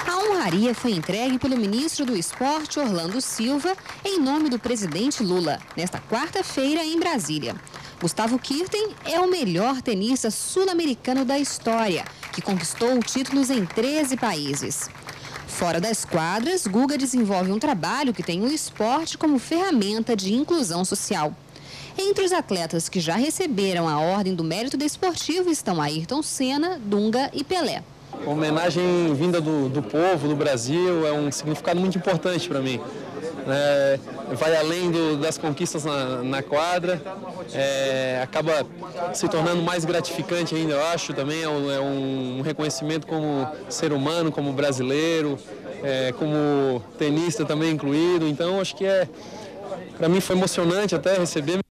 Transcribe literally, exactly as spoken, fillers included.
A honraria foi entregue pelo ministro do Esporte, Orlando Silva, em nome do presidente Lula, nesta quarta-feira em Brasília. Gustavo Kuerten é o melhor tenista sul-americano da história, que conquistou títulos em treze países. Fora das quadras, Guga desenvolve um trabalho que tem o esporte como ferramenta de inclusão social. Entre os atletas que já receberam a Ordem do Mérito Desportivo estão Ayrton Senna, Dunga e Pelé. A homenagem vinda do, do povo, do Brasil, é um significado muito importante para mim. É, vai além do, das conquistas na, na quadra, é, acaba se tornando mais gratificante ainda, eu acho, também é um, é um reconhecimento como ser humano, como brasileiro, é, como tenista também incluído, então acho que é, para mim foi emocionante até receber.